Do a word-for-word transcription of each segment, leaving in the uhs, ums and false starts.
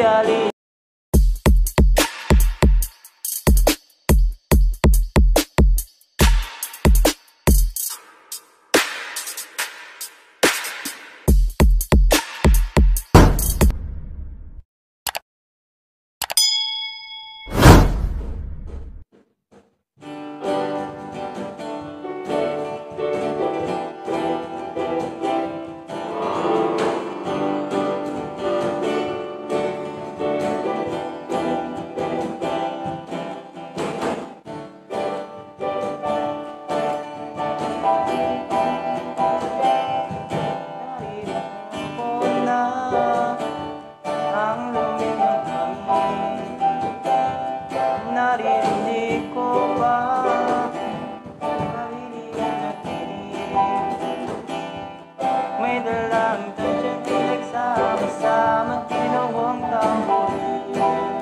alin. Narinig ko ba kahilingan natin? May dalang tansyan pinagsama-sama ginawang tambol.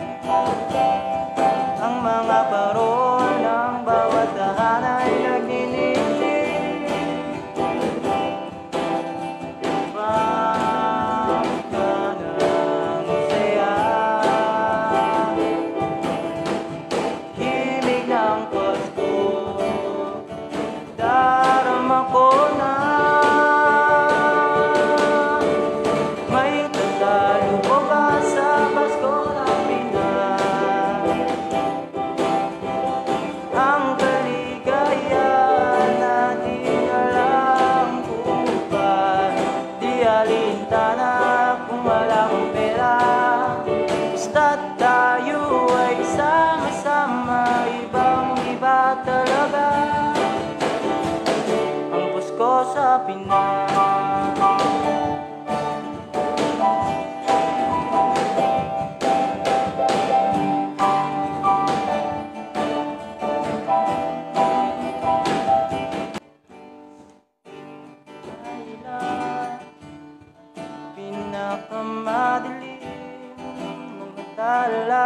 Ang mga parol ng bawat tahanan ay nagniningning. Bakit ka nang saya? Himig ng Pasko, darama ko na may tatalo ko ba sa Pasko na Pinas? Ang kaligayahan na di alam bukas, di alintana kung walang pera. Basta't tayo ay sama-sama, ibang-iba talaga ang Pasko sa Pinas. Pinakamadilim mga tala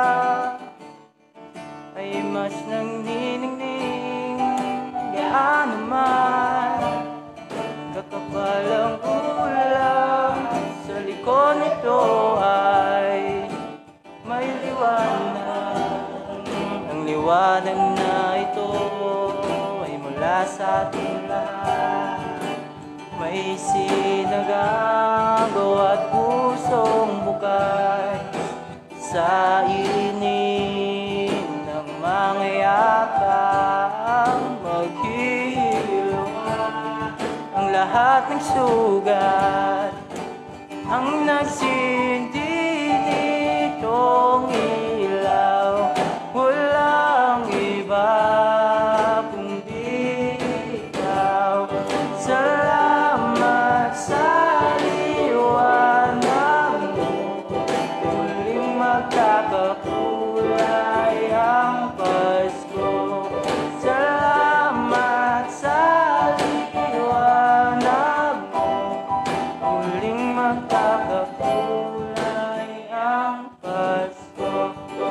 ay mas nangniningning. Gaano man kakapal ang ulam, sa likod nito ay may liwanag. Ang liwanag na ito ay mula sa ating lahat. May sinagago at pusong bukay sa init ng mga yakang maghihilom. Ang lahat ng sugat ang nagsindi nitong ilaw. Walang iba kundi ikaw. Salamat sa liwanag mo, muling magkakakulay ang Pasko. Salamat sa liwanag mo, muling magkakakulay ang Pasko.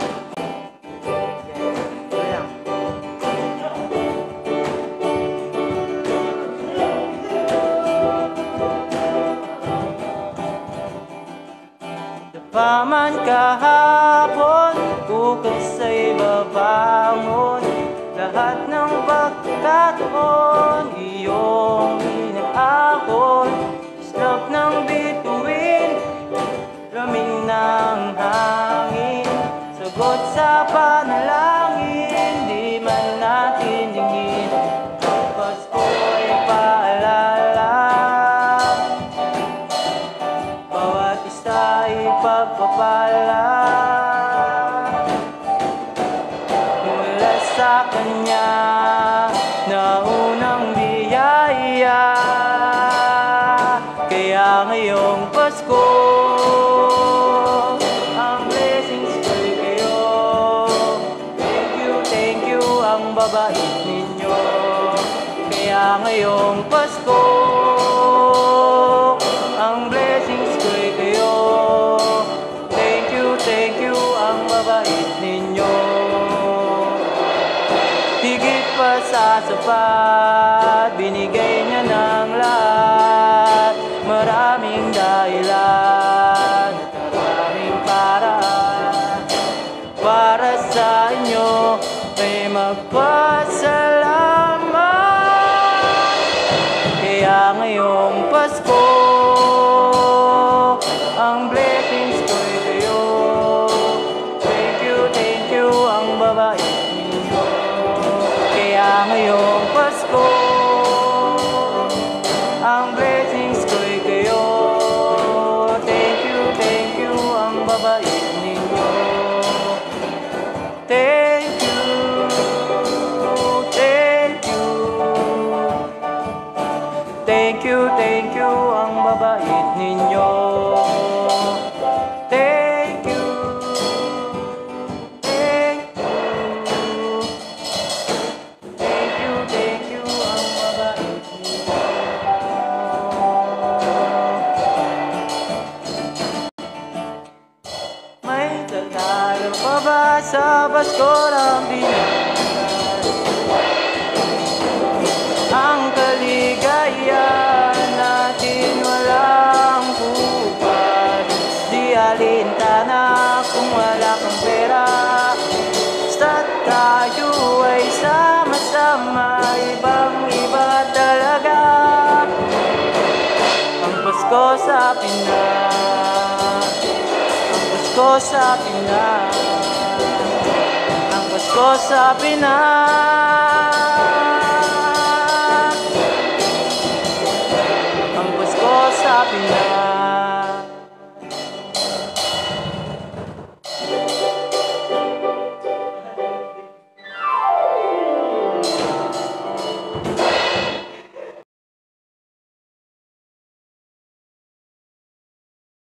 Paman kahapon, bukas ay babangon. Lahat ng pagkakataon, iyong inaakon. Islap ng bituin, lamig ng hangin, sagot sa panalangin, di man natin dingin. Pasko ay paalala, bawat isa ay pagpapala mula sa Kanya na unang biyaya. Kaya ngayong Pasko, ang blessings ko'y kayo. Thank you, thank you ang babait ninyo. Kaya ngayong Pasko, ang blessings ko'y kayo. Thank you, thank you ang babait ninyo. Higit pa sa sapat, binigay niya ng lahat. Maraming dahilan at maraming paraan magpasalamat. Kaya ngayong Pasko, ang blessings ko'y kayo. Thank you, thank you, ang babait ninyo. Kaya ngayong Pasko, ang blessings ko'y kayo. Thank you, thank you, ang babait ninyo. Thank you, thank you. Thank you, thank you, ang babait ninyo. Thank you, thank you. Thank you, thank you, ang babait ninyo. May tatalo pa ba sa Pasko ng Pilipinas? Ang kaligayahan natin walang kupad. Di alintana kung wala kang pera. Basta't tayo ay sama-sama, ibang iba talaga. Ang Pasko sa Pinas, ang Pasko sa Pinas, ang Pasko sa Pinas.